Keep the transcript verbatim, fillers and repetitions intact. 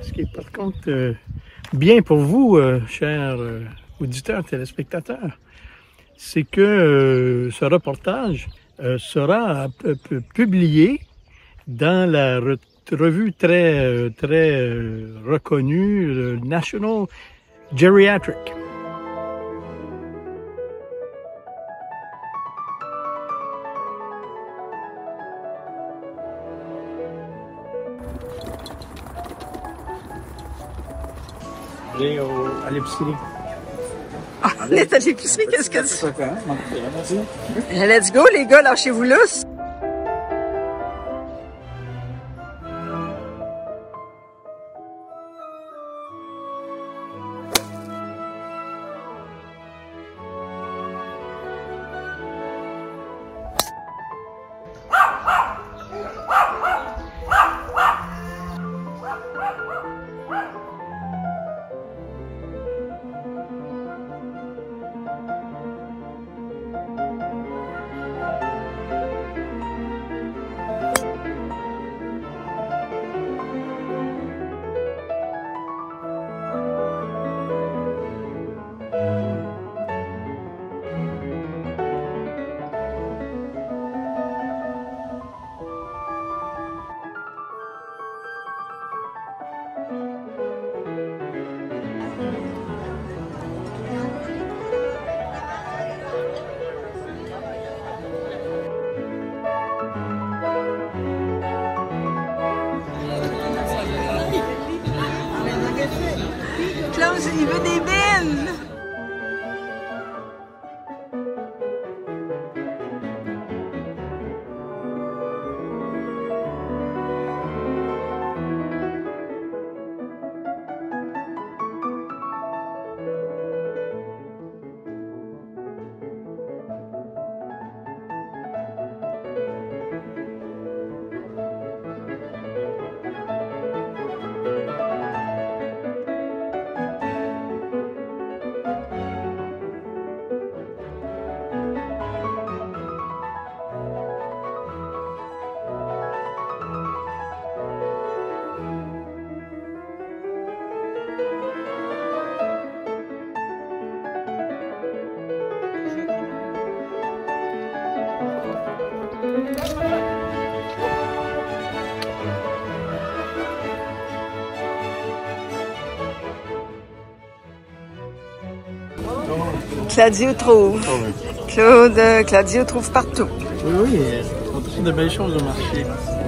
Ce qui est par contre euh, bien pour vous, euh, chers euh, auditeurs, téléspectateurs, c'est que euh, ce reportage euh, sera euh, publié dans la re revue très, euh, très euh, reconnue, le National Geriatric. Aller au, à l'épicerie. Ah, on est à l'épicerie, qu'est-ce que c'est? Let's go, les gars, lâchez-vous lousse. Klaus, il veut des bines! Claudio trouve. Oh oui. Claude, Claudio trouve partout. Oui, oui, on trouve de belles choses au marché.